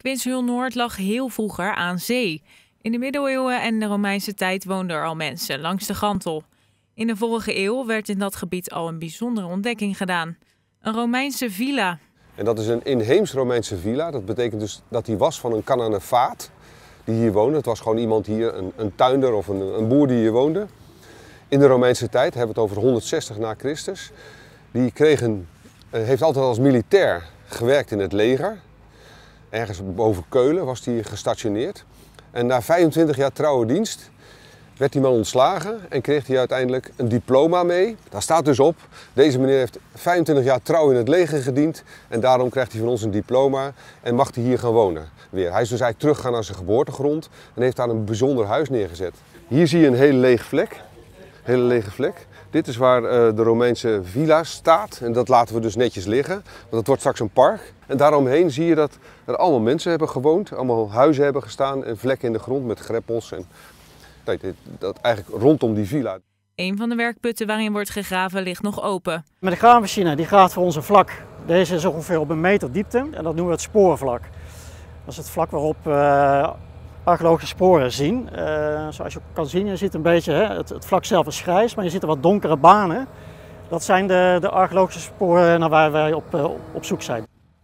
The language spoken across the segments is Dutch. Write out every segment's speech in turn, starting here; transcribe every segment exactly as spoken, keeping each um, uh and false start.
Prinsenhul-Noord lag heel vroeger aan zee. In de middeleeuwen en de Romeinse tijd woonden er al mensen langs de Gantel. In de vorige eeuw werd in dat gebied al een bijzondere ontdekking gedaan. Een Romeinse villa. En dat is een inheems Romeinse villa. Dat betekent dus dat hij was van een Cananefaat die hier woonde. Het was gewoon iemand hier, een, een tuinder of een, een boer die hier woonde. In de Romeinse tijd, hebben we het over honderdzestig na Christus. Die kreeg een, heeft altijd als militair gewerkt in het leger. Ergens boven Keulen was hij gestationeerd. En na vijfentwintig jaar trouwe dienst werd die man ontslagen en kreeg hij uiteindelijk een diploma mee. Daar staat dus op, deze meneer heeft vijfentwintig jaar trouw in het leger gediend en daarom krijgt hij van ons een diploma en mag hij hier gaan wonen weer. Hij is dus eigenlijk teruggegaan naar zijn geboortegrond en heeft daar een bijzonder huis neergezet. Hier zie je een hele lege vlek. Hele lege vlek. Dit is waar uh, de Romeinse villa staat en dat laten we dus netjes liggen, want het wordt straks een park. En daaromheen zie je dat er allemaal mensen hebben gewoond, allemaal huizen hebben gestaan en vlekken in de grond met greppels. En, nee, dit, dat eigenlijk rondom die villa. Een van de werkputten waarin wordt gegraven ligt nog open. Met de graafmachine die gaat voor ons een vlak. Deze is ongeveer op een meter diepte en dat noemen we het sporenvlak. Dat is het vlak waarop uh, archeologische sporen zien. Uh, zoals je kan zien, je ziet een beetje, hè, het, het vlak zelf is grijs, maar je ziet er wat donkere banen. Dat zijn de, de archeologische sporen naar waar wij op, uh, op zoek zijn.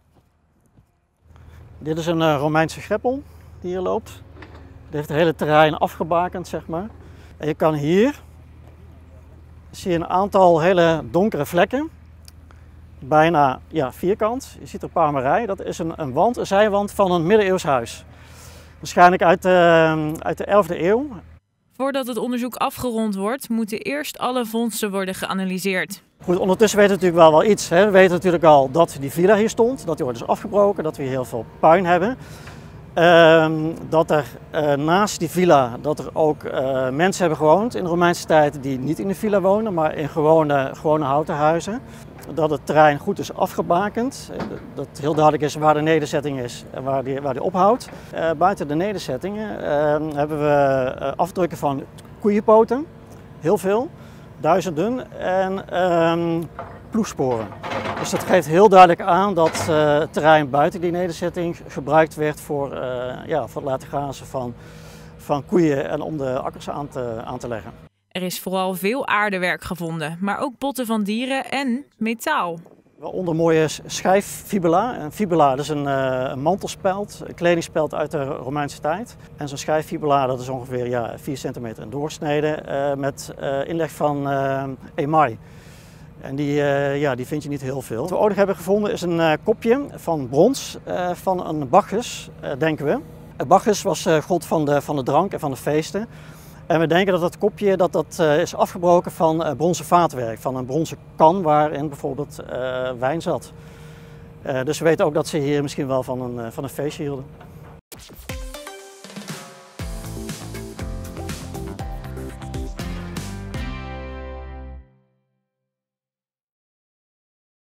Dit is een uh, Romeinse greppel die hier loopt. Die heeft het hele terrein afgebakend, zeg maar. En je kan hier, zie je een aantal hele donkere vlekken. Bijna ja, vierkant. Je ziet er een paar rij. Dat is een, een wand, een zijwand van een middeleeuws huis. Waarschijnlijk uit de, uit de elfde eeuw. Voordat het onderzoek afgerond wordt, moeten eerst alle vondsten worden geanalyseerd. Goed, ondertussen weten we natuurlijk wel wel iets. Hè. We weten natuurlijk al dat die villa hier stond, dat die wordt dus afgebroken, dat we hier heel veel puin hebben. Uh, dat er uh, naast die villa dat er ook uh, mensen hebben gewoond in de Romeinse tijd die niet in de villa wonen, maar in gewone, gewone houten huizen. Dat het terrein goed is afgebakend, dat heel duidelijk is waar de nederzetting is en waar die, waar die ophoudt. Uh, buiten de nederzettingen uh, hebben we uh, afdrukken van koeienpoten, heel veel, duizenden, en uh, ploegsporen. Dus dat geeft heel duidelijk aan dat uh, het terrein buiten die nederzetting gebruikt werd voor, uh, ja, voor het laten grazen van, van koeien en om de akkers aan te, aan te leggen. Er is vooral veel aardewerk gevonden, maar ook botten van dieren en metaal. Waaronder mooie schijffibula. Een fibula dat is een, uh, een mantelspeld, een kledingspeld uit de Romeinse tijd. En zo'n schijffibula dat is ongeveer ja, vier centimeter in doorsnede uh, met uh, inleg van uh, emaai. En die, uh, ja, die vind je niet heel veel. Wat we ook nog hebben gevonden is een uh, kopje van brons uh, van een Bacchus, uh, denken we. Bacchus was uh, god van de, van de drank en van de feesten. En we denken dat dat kopje dat, dat, uh, is afgebroken van uh, bronzen vaatwerk, van een bronzen kan waarin bijvoorbeeld uh, wijn zat. Uh, dus we weten ook dat ze hier misschien wel van een, uh, van een feestje hielden.